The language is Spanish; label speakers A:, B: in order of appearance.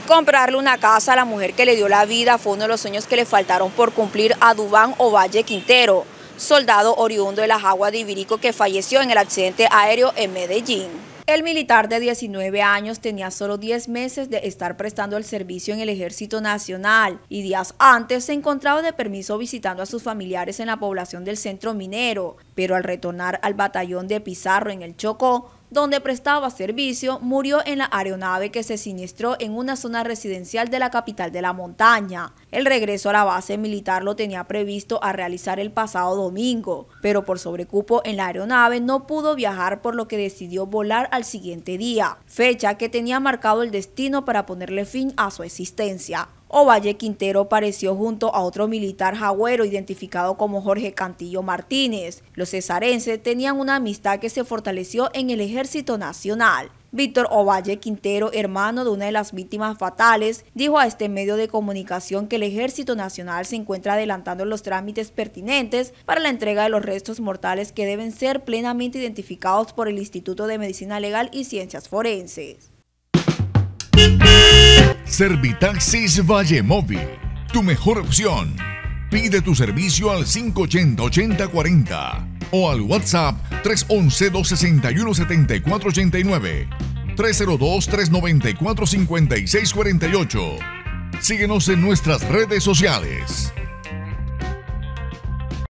A: Comprarle una casa a la mujer que le dio la vida fue uno de los sueños que le faltaron por cumplir a Duván Ovalle Quintero, soldado oriundo de las Aguas de Ibirico que falleció en el accidente aéreo en Medellín. El militar de 19 años tenía solo 10 meses de estar prestando el servicio en el Ejército Nacional y días antes se encontraba de permiso visitando a sus familiares en la población del Centro Minero, pero al retornar al batallón de Pizarro en el Chocó, donde prestaba servicio, murió en la aeronave que se siniestró en una zona residencial de la capital de la montaña. El regreso a la base militar lo tenía previsto a realizar el pasado domingo, pero por sobrecupo en la aeronave no pudo viajar, por lo que decidió volar al siguiente día, fecha que tenía marcado el destino para ponerle fin a su existencia. Ovalle Quintero pareció junto a otro militar jagüero identificado como Jorge Cantillo Martínez. Los cesarenses tenían una amistad que se fortaleció en el Ejército Nacional. Víctor Ovalle Quintero, hermano de una de las víctimas fatales, dijo a este medio de comunicación que el Ejército Nacional se encuentra adelantando los trámites pertinentes para la entrega de los restos mortales que deben ser plenamente identificados por el Instituto de Medicina Legal y Ciencias Forenses.
B: Servitaxis Valle Móvil, tu mejor opción. Pide tu servicio al 580-8040 o al WhatsApp 311-261-7489, 302-394-5648. Síguenos en nuestras redes sociales.